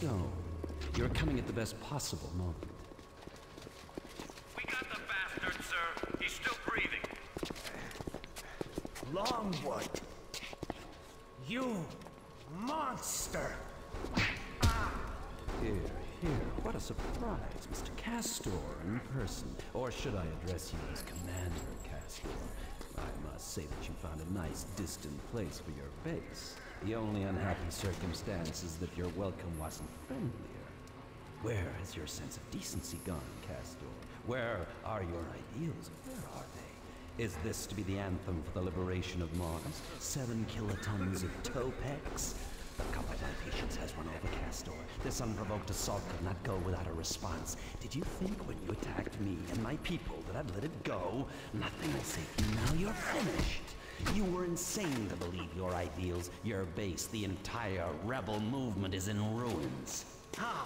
Stone. You're coming at the best possible moment. We got the bastard, sir. He's still breathing. Longwood! You monster! Here, what a surprise, Mr. Castor in person. Or should I address you as Commander Castor? I must say that you found a nice, distant place for your base. The only unhappy circumstance is that your welcome wasn't friendlier. Where has your sense of decency gone, Castor? Where are your ideals? Where are they? Is this to be the anthem for the liberation of Mars? 7 kilotons of Topex? The cup of my patience has run over, Castor. This unprovoked assault could not go without a response. Did you think when you attacked me and my people that I'd let it go? Nothing will save you now. You're finished. You were insane to believe your ideals, your base, the entire rebel movement is in ruins. How?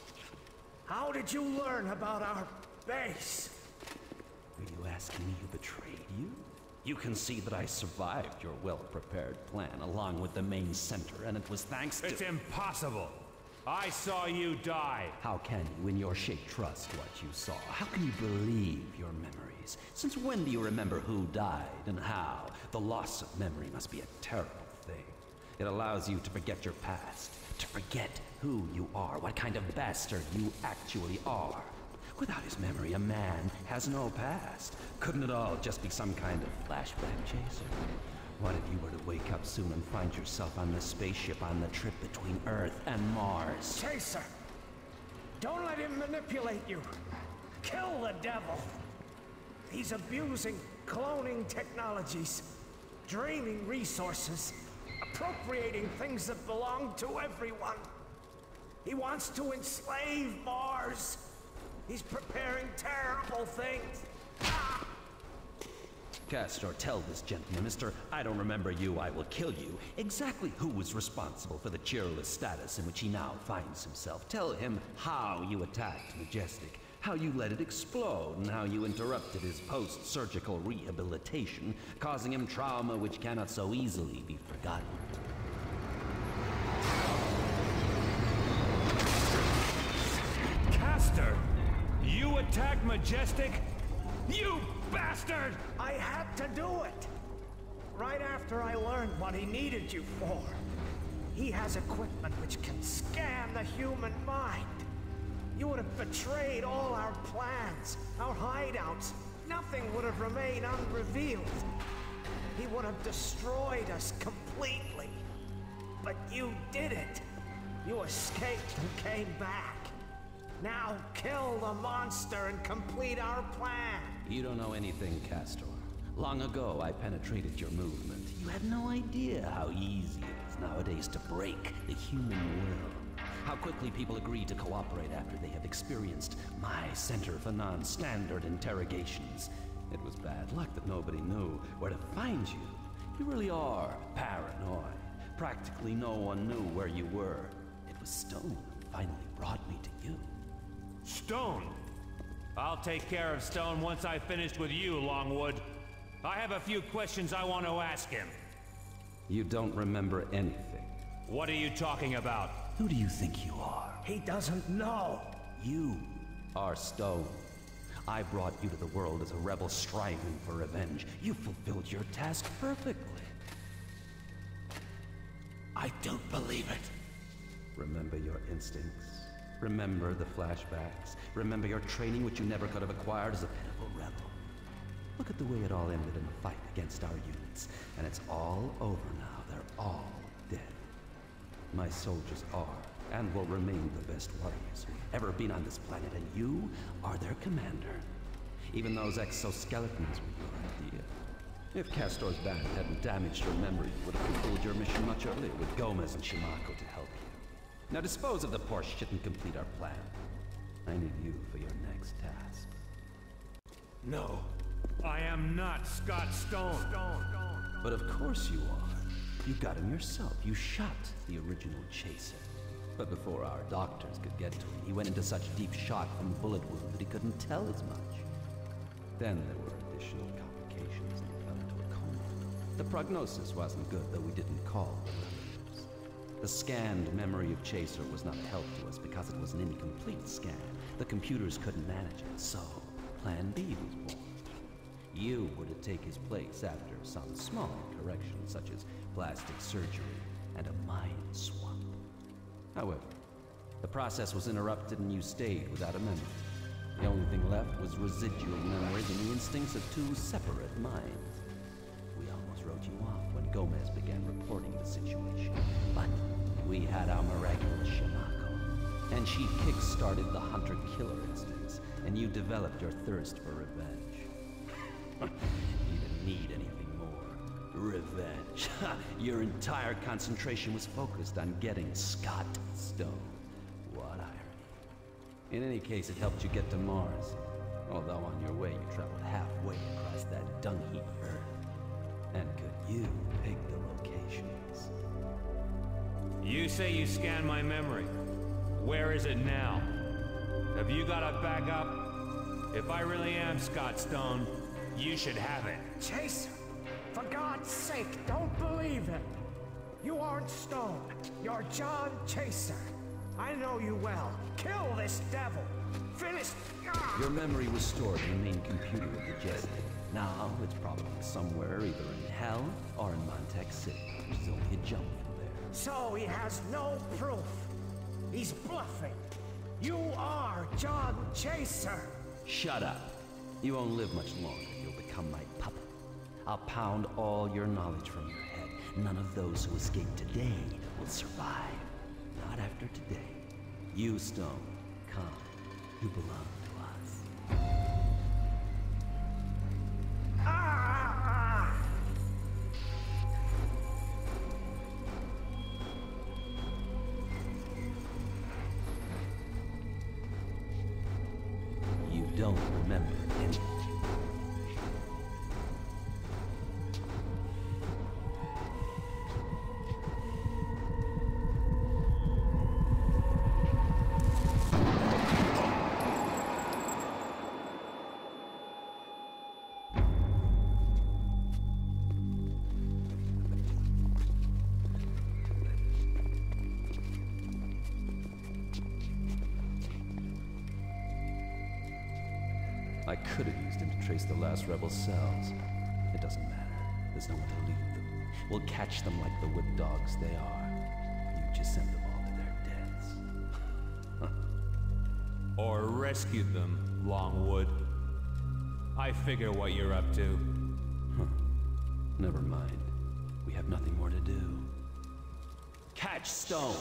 How did you learn about our base? Are you asking me who betrayed you? You can see that I survived your well-prepared plan along with the main center, and it was thanks to— It's impossible! I saw you die! How can you, in your shape, trust what you saw? How can you believe your memories? Since when do you remember who died and how? The loss of memory must be a terrible thing. It allows you to forget your past, to forget who you are, what kind of bastard you actually are. Without his memory, a man has no past. Couldn't it all just be some kind of flashback chaser? What if you were to wake up soon and find yourself on this spaceship on the trip between Earth and Mars? Chaser! Don't let him manipulate you! Kill the devil! He's abusing cloning technologies, draining resources, appropriating things that belong to everyone. He wants to enslave Mars. He's preparing terrible things. Ah! Castor, tell this gentleman, Mr. I don't remember you, I will kill you, exactly who was responsible for the cheerless status in which he now finds himself. Tell him how you attacked Majestic, how you let it explode, and how you interrupted his post-surgical rehabilitation, causing him trauma which cannot so easily be forgotten. Castor! You attacked Majestic? You bastard! I had to do it! Right after I learned what he needed you for. He has equipment which can scan the human mind. You would have betrayed all our plans, our hideouts. Nothing would have remained unrevealed. He would have destroyed us completely. But you did it. You escaped and came back. Now kill the monster and complete our plan. You don't know anything, Castor. Long ago, I penetrated your movement. You had no idea how easy it is nowadays to break the human will. How quickly people agree to cooperate after they have experienced my Center for Non-Standard Interrogations. It was bad luck that nobody knew where to find you. You really are paranoid. Practically no one knew where you were. It was Stone who finally brought me to you. Stone? I'll take care of Stone once I've finished with you, Longwood. I have a few questions I want to ask him. You don't remember anything. What are you talking about? Who do you think you are? He doesn't know. You are Stone. I brought you to the world as a rebel striving for revenge. You fulfilled your task perfectly. I don't believe it. Remember your instincts. Remember the flashbacks. Remember your training which you never could have acquired as a pitiful rebel. Look at the way it all ended in the fight against our units. And it's all over now. They're all dead. My soldiers are, and will remain the best warriors who've ever been on this planet, and you are their commander. Even those exoskeletons were your idea. If Castor's band hadn't damaged your memory, you would have concluded your mission much earlier with Gomez and Shimako to help you. Now dispose of the poor shit and complete our plan. I need you for your next task. No. I am not Scott Stone. But of course you are. You got him yourself. You shot the original Chaser. But before our doctors could get to him, he went into such deep shock from the bullet wound that he couldn't tell as much. Then there were additional complications and he fell into a coma. The prognosis wasn't good, though we didn't call the relatives. The scanned memory of Chaser was not a help to us because it was an incomplete scan. The computers couldn't manage it, so Plan B was born. You were to take his place after some small corrections, such as plastic surgery and a mind swap. However, the process was interrupted and you stayed without a memory. The only thing left was residual memories and the instincts of two separate minds. We almost wrote you off when Gomez began reporting the situation, but we had our miraculous Shinako, and she kick-started the hunter-killer instincts, and you developed your thirst for revenge. You didn't need anything more. Revenge. Your entire concentration was focused on getting Scott Stone. What irony. In any case, it helped you get to Mars. Although on your way, you traveled halfway across that dung-heap Earth. And could you pick the locations? You say you scanned my memory. Where is it now? Have you got a backup? If I really am Scott Stone, you should have it. Chaser! For God's sake, don't believe him! You aren't Stone. You're John Chaser. I know you well. Kill this devil! Finish... Your memory was stored in the main computer of the Jessie. Now, it's probably somewhere either in Hell or in Montauk City, which is only a jump from there. So he has no proof. He's bluffing. You are John Chaser. Shut up. You won't live much longer. You'll become my puppet. I'll pound all your knowledge from your head. None of those who escape today will survive. Not after today. You, Stone, come. You belong to us. Ah! You don't remember anything. I could have used him to trace the last rebel cells. It doesn't matter. There's no one to lead them. We'll catch them like the whip dogs they are. You just send them all to their deaths. Or rescue them, Longwood. I figure what you're up to. Never mind. We have nothing more to do. Catch Stone!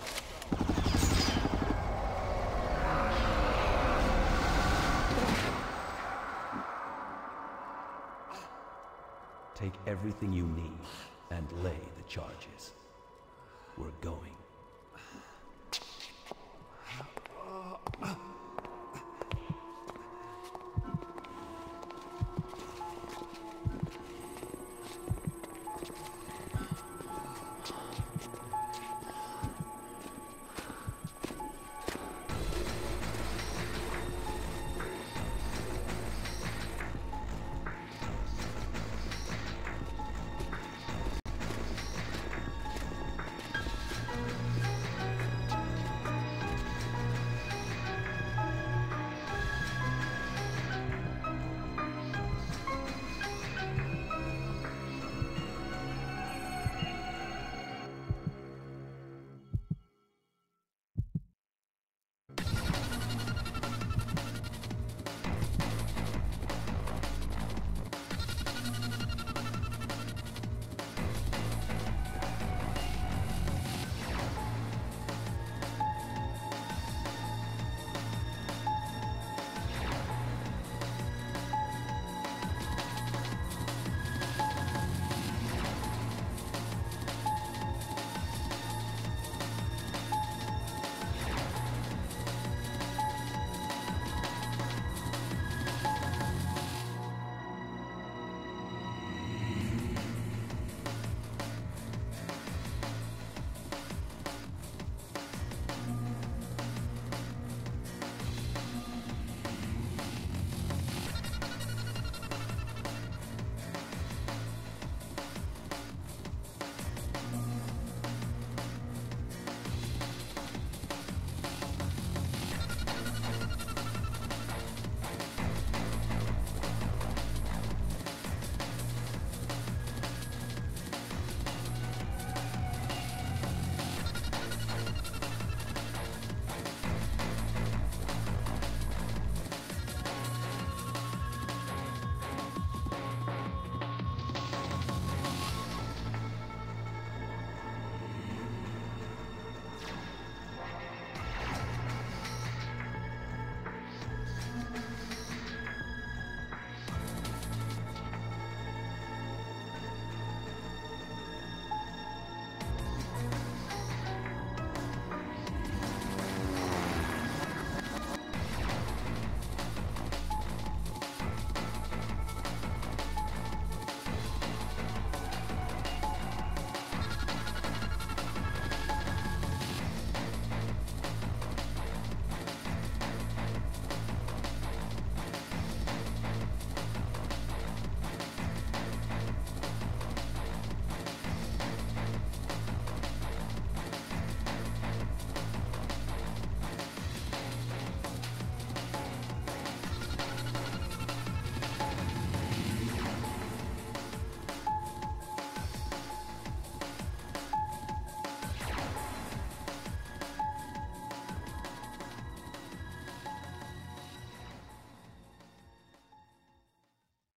Take everything you need and lay the charges. We're going.